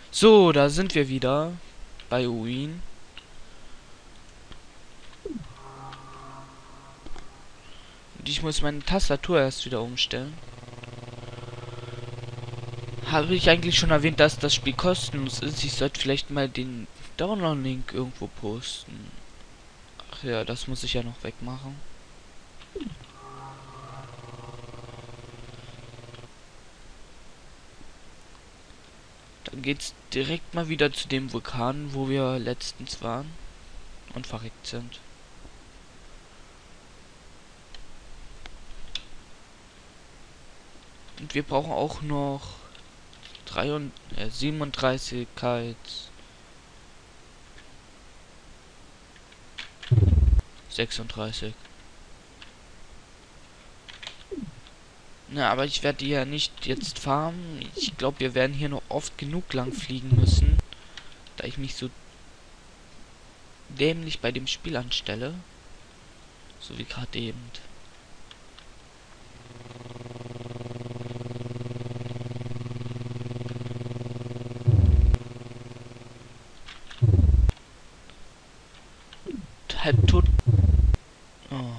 So, da sind wir wieder bei Uin. Und ich muss meine Tastatur erst wieder umstellen. Habe ich eigentlich schon erwähnt, dass das Spiel kostenlos ist? Ich sollte vielleicht mal den Download-Link irgendwo posten. Ach ja, das muss ich ja noch wegmachen. Dann geht's direkt mal wieder zu dem Vulkan, wo wir letztens waren und verreckt sind. Und wir brauchen auch noch 37 Kites. 36. Na, aber ich werde ja nicht jetzt farmen. Ich glaube, wir werden hier noch oft genug lang fliegen müssen, da ich mich so dämlich bei dem Spiel anstelle. So wie gerade eben. Halb tot. Oh.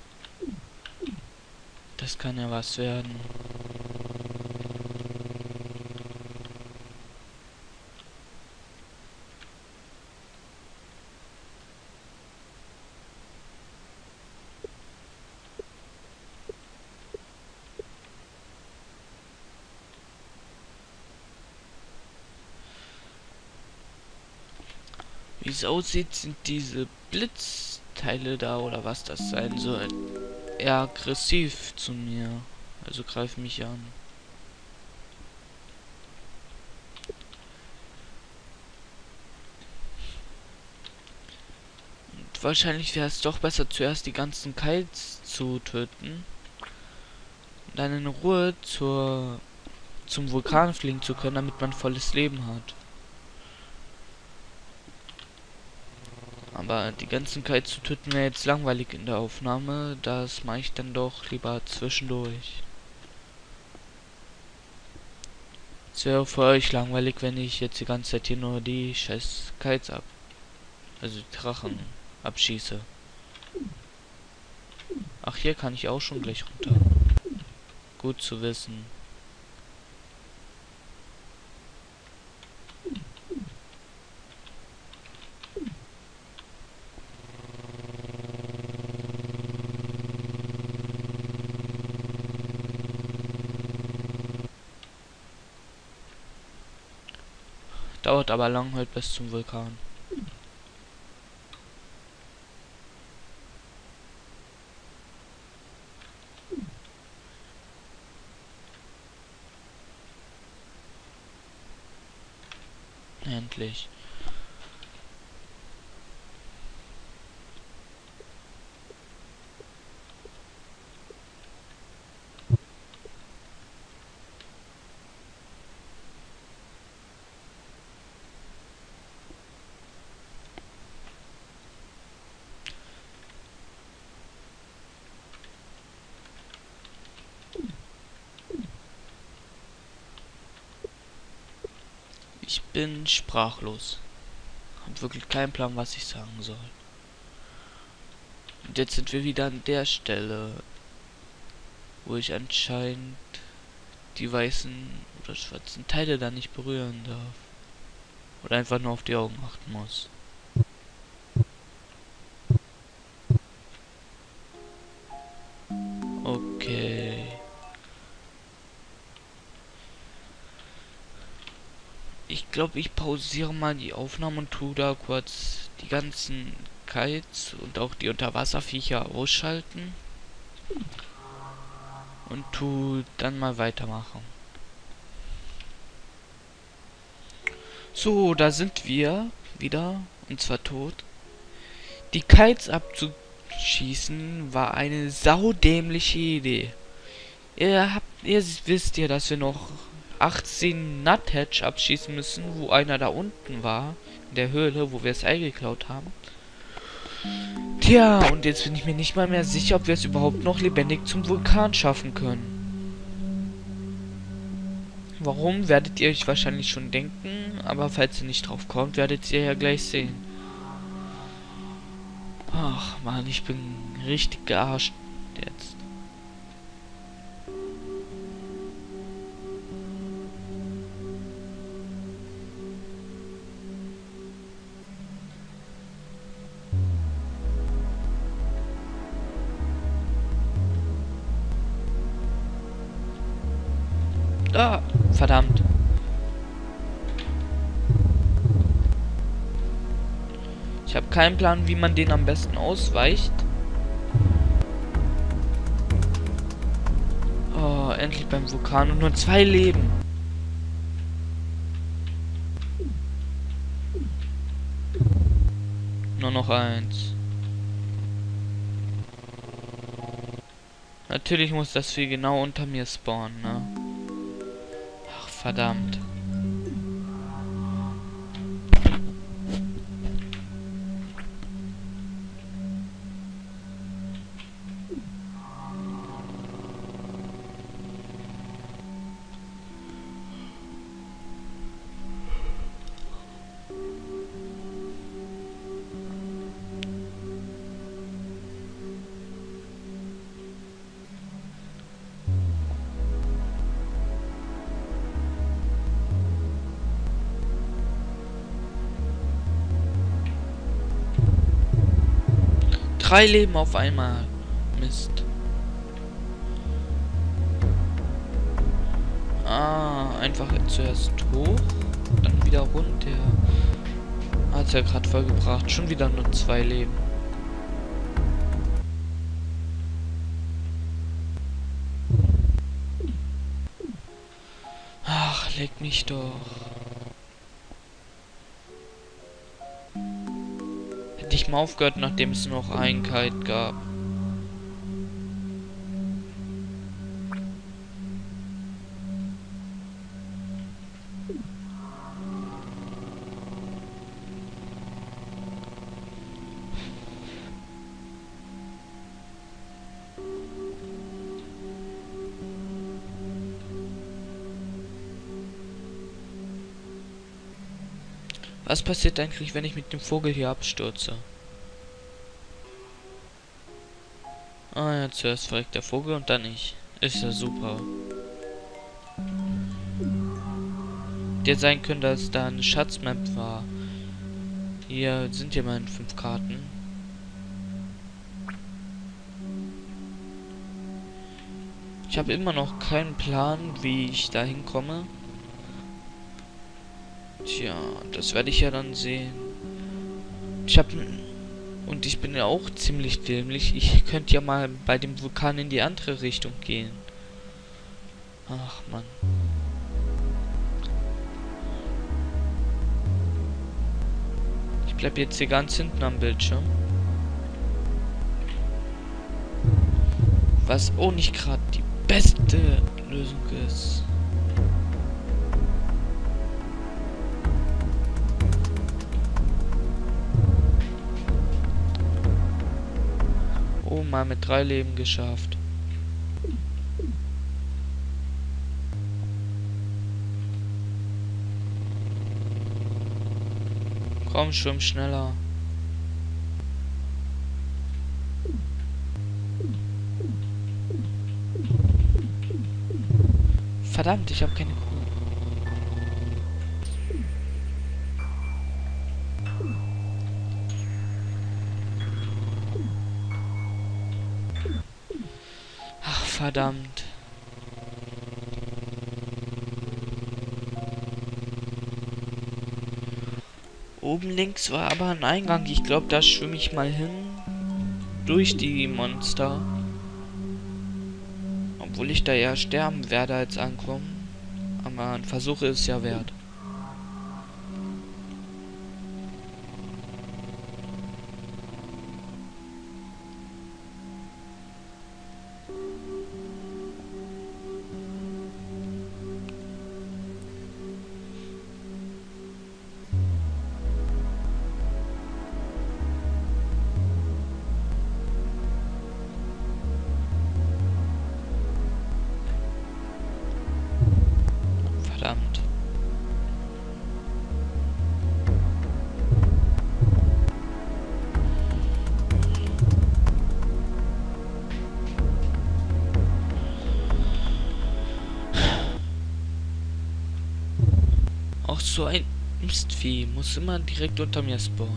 Das kann ja was werden. Wie es aussieht, sind diese Blitzteile da oder was das sein soll, eher aggressiv zu mir. Also greif mich an. Und wahrscheinlich wäre es doch besser, zuerst die ganzen Kites zu töten. Und dann in Ruhe zum Vulkan fliegen zu können, damit man volles Leben hat. Aber die ganzen Kites zu töten wäre jetzt langweilig in der Aufnahme. Das mache ich dann doch lieber zwischendurch. Es wäre für euch langweilig, wenn ich jetzt die ganze Zeit hier nur die scheiß Kites also die Drachen abschieße. Ach, hier kann ich auch schon gleich runter. Gut zu wissen. Dauert aber lang halt bis zum Vulkan. Endlich. Ich bin sprachlos. Hab wirklich keinen Plan, was ich sagen soll. Und jetzt sind wir wieder an der Stelle, wo ich anscheinend die weißen oder schwarzen Teile da nicht berühren darf. Oder einfach nur auf die Augen achten muss. Okay. Ich glaube, ich pausiere mal die Aufnahme und tu da kurz die ganzen Kites und auch die Unterwasserviecher ausschalten. Und tu dann mal weitermachen. So, da sind wir wieder, und zwar tot. Die Kites abzuschießen war eine saudämliche Idee. Ihr wisst ja, dass wir noch 18 Nuthatch abschießen müssen, wo einer da unten war, in der Höhle, wo wir das Ei geklaut haben. Tja, und jetzt bin ich mir nicht mal mehr sicher, ob wir es überhaupt noch lebendig zum Vulkan schaffen können. Warum, werdet ihr euch wahrscheinlich schon denken, aber falls ihr nicht drauf kommt, werdet ihr ja gleich sehen. Ach man, ich bin richtig gearscht jetzt. Ah, verdammt. Ich habe keinen Plan, wie man den am besten ausweicht. Oh, endlich beim Vulkan und nur 2 Leben. Nur noch 1. Natürlich muss das Vieh genau unter mir spawnen, ne? Ach, verdammt. Drei Leben auf einmal. Mist. Ah, einfach zuerst hoch, dann wieder runter. Hat's ja gerade vollgebracht. Schon wieder nur 2 Leben. Ach, leck mich doch. Hätte ich mal aufgehört, nachdem es noch einen Kite gab. Was passiert eigentlich, wenn ich mit dem Vogel hier abstürze? Ah ja, zuerst verreckt der Vogel und dann ich. Ist ja super. Hätte sein können, dass da eine Schatzmap war. Hier sind ja meine 5 Karten. Ich habe immer noch keinen Plan, wie ich da hinkomme. Tja, das werde ich ja dann sehen. Und ich bin ja auch ziemlich dämlich. Ich könnte ja mal bei dem Vulkan in die andere Richtung gehen. Ach, Mann. Ich bleib jetzt hier ganz hinten am Bildschirm. Was auch nicht gerade die beste Lösung ist. Oh, mal mit 3 Leben geschafft. Komm, schwimm schneller. Verdammt, ich habe keine Kuh. Ach, verdammt. Oben links war aber ein Eingang. Ich glaube, da schwimme ich mal hin. Durch die Monster. Obwohl ich da eher sterben werde als ankommen. Aber ein Versuch ist es ja wert. Auch so ein Mistvieh muss immer direkt unter mir spawnen.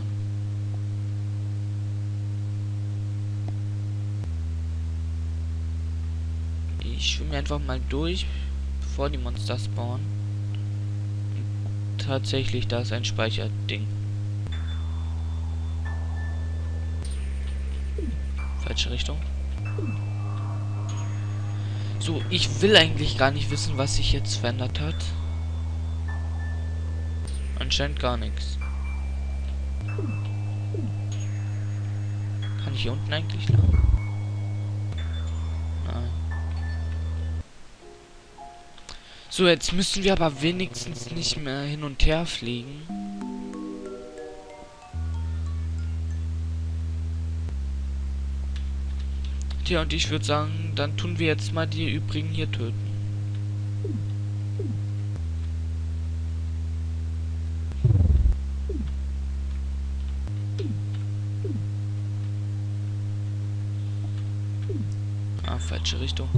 Ich schwimme einfach mal durch, bevor die Monster spawnen. Und tatsächlich, da ist ein Speicherding. Falsche Richtung. So, ich will eigentlich gar nicht wissen, was sich jetzt verändert hat. Anscheinend gar nichts. Kann ich hier unten eigentlich lang? Nein. So, jetzt müssen wir aber wenigstens nicht mehr hin und her fliegen. Tja, und ich würde sagen, dann tun wir jetzt mal die übrigen hier töten. Ah, falsche Richtung.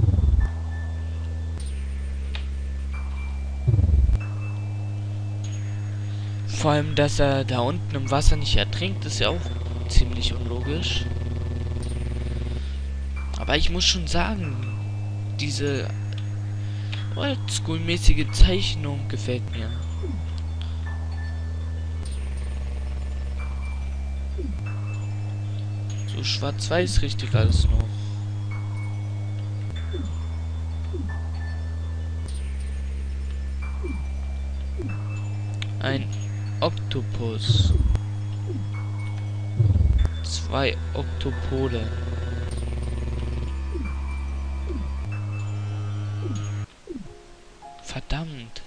Vor allem, dass er da unten im Wasser nicht ertrinkt, ist ja auch ziemlich unlogisch. Aber ich muss schon sagen, diese oldschool-mäßige Zeichnung gefällt mir. So schwarz-weiß richtig alles noch. Ein Oktopus. 2 Oktopode. Verdammt.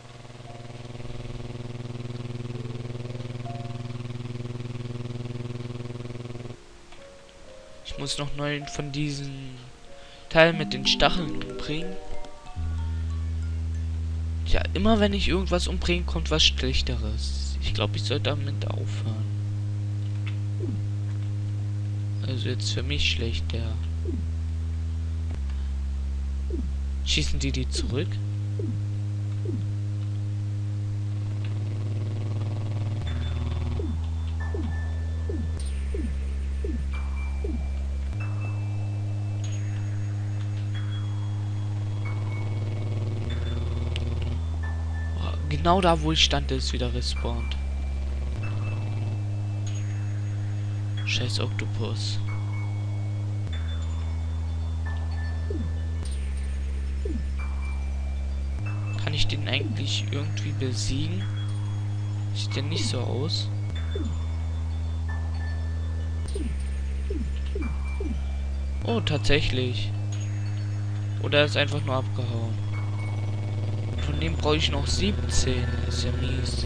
Ich muss noch 9 von diesen Teilen mit den Stacheln umbringen. Ja, immer wenn ich irgendwas umbringe, kommt was Schlechteres. Ich glaube, ich sollte damit aufhören. Also jetzt für mich schlecht, ja. Schießen die zurück? Genau da, wo ich stand, ist wieder respawned. Scheiß Oktopus. Kann ich den eigentlich irgendwie besiegen? Sieht der nicht so aus? Oh, tatsächlich. Oder er ist einfach nur abgehauen. Von dem brauche ich noch 17. Ist ja mies.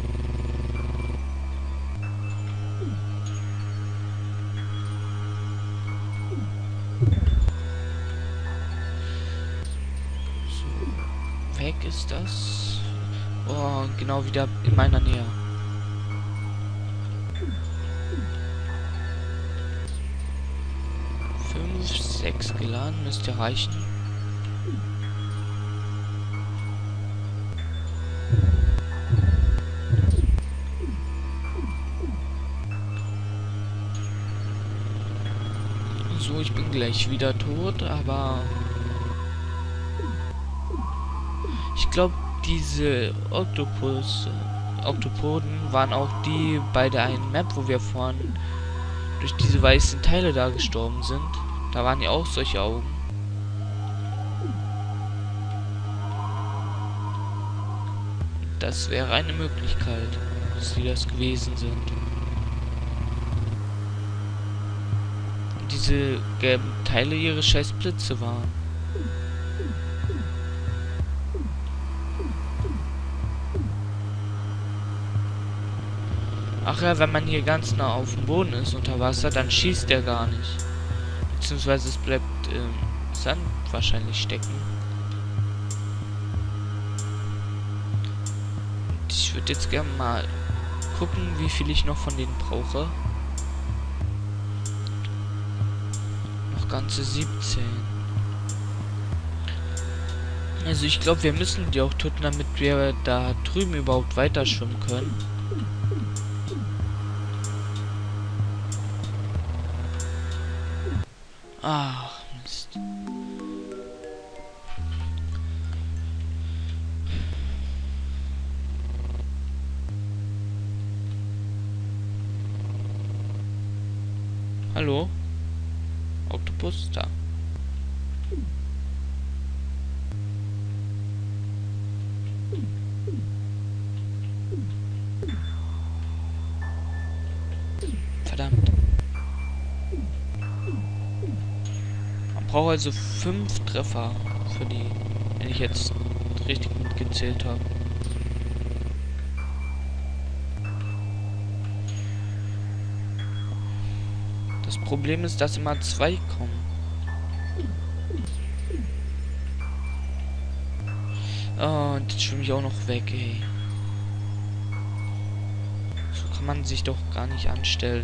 So. Weg ist das. Oh, genau wieder in meiner Nähe. Fünf, 6 geladen müsste reichen. So, ich bin gleich wieder tot, aber ich glaube, diese Oktopoden waren auch die bei der einen Map, wo wir vorhin durch diese weißen Teile da gestorben sind. Da waren ja auch solche Augen. Das wäre eine Möglichkeit, dass die das gewesen sind. Diese gelben Teile ihre scheiß Blitze waren. Ach ja, wenn man hier ganz nah auf dem Boden ist unter Wasser, dann schießt der gar nicht. Beziehungsweise es bleibt im Sand wahrscheinlich stecken. Und ich würde jetzt gerne mal gucken, wie viel ich noch von denen brauche. Ganze 17. Also ich glaube, wir müssen die auch töten, damit wir da drüben überhaupt weiter schwimmen können. Ach, Mist. Hallo? Oktopus da. Verdammt. Man braucht also 5 Treffer für die, wenn ich jetzt richtig mitgezählt habe. Das Problem ist, dass immer 2 kommen. Oh, und jetzt schwimme ich auch noch weg, ey. So kann man sich doch gar nicht anstellen.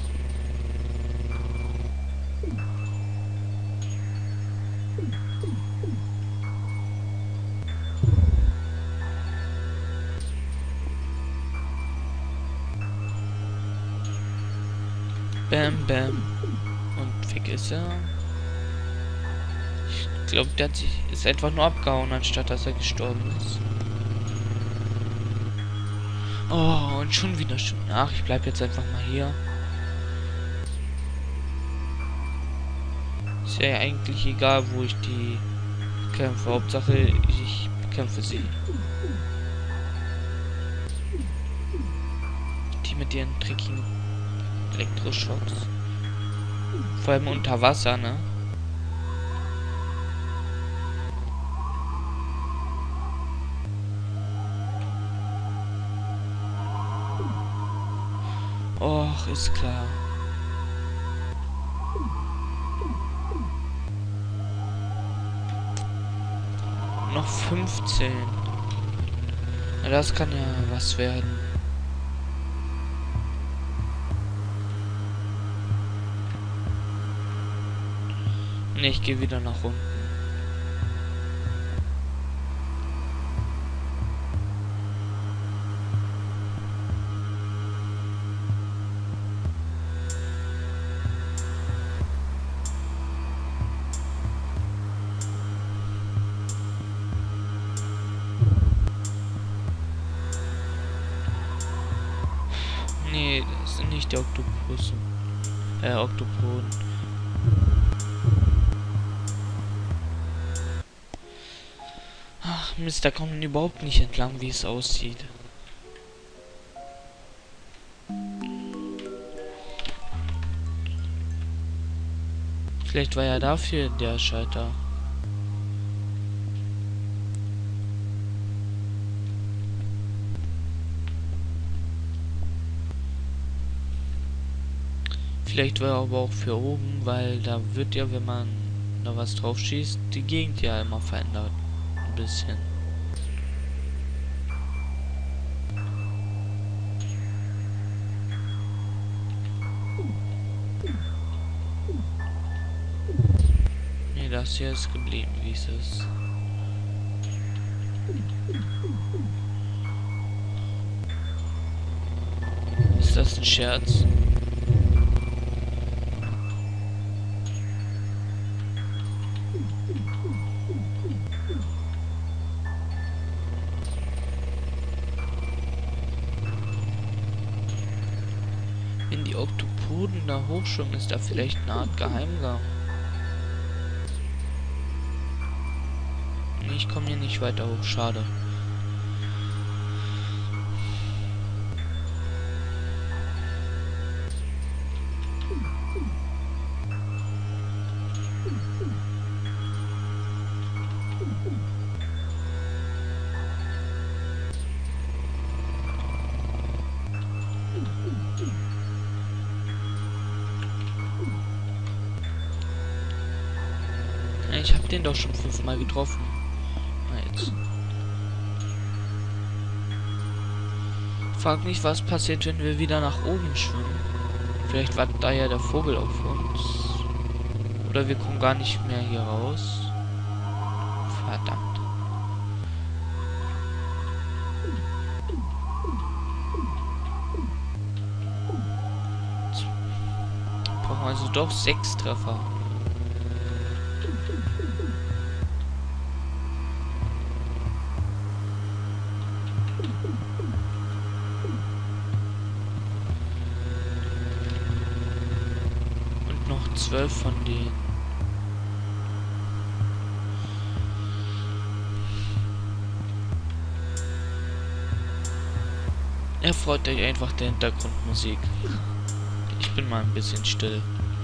Bam, bam. Und weg ist er. Ich glaube, der ist einfach nur abgehauen, anstatt dass er gestorben ist. Oh, und schon wieder schon. Ach, ich bleib jetzt einfach mal hier. Ist ja eigentlich egal, wo ich die kämpfe. Hauptsache, ich bekämpfe sie. Die mit ihren dreckigen Elektroschocks. Vor allem unter Wasser, ne? Och, ist klar. Noch 15. Na, das kann ja was werden. Ne, ich gehe wieder nach unten. Nee, das sind nicht die Oktopusse. Oktopoden. Ach Mist, da kommt man überhaupt nicht entlang, wie es aussieht. Vielleicht war ja dafür der Schalter. Vielleicht war er aber auch für oben, weil da wird ja, wenn man da was drauf schießt, die Gegend ja immer verändert. Ein bisschen. Nee, das hier ist geblieben, wie es ist. Ist das ein Scherz? Wenn die Oktopoden da hochschwimmen, ist da vielleicht eine Art Geheimgang. Nee, ich komme hier nicht weiter hoch, schade. Ich habe den doch schon 5-mal getroffen. Na jetzt. Frag mich, was passiert, wenn wir wieder nach oben schwimmen. Vielleicht wartet da ja der Vogel auf uns. Oder wir kommen gar nicht mehr hier raus. Verdammt. Also doch 6 Treffer. Und noch 12 von denen. Erfreut euch einfach der Hintergrundmusik. Ich bin mal ein bisschen still.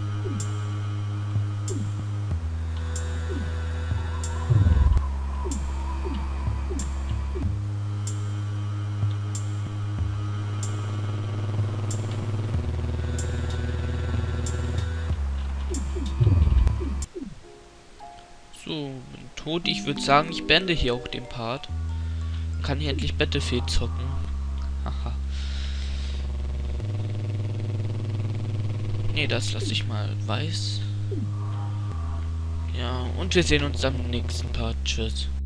So, bin tot. Ich würde sagen, ich beende hier auch den Part. Kann hier endlich Battlefield zocken. Haha. Nee, das lasse ich mal weiß. Ja, und wir sehen uns am nächsten Part. Tschüss.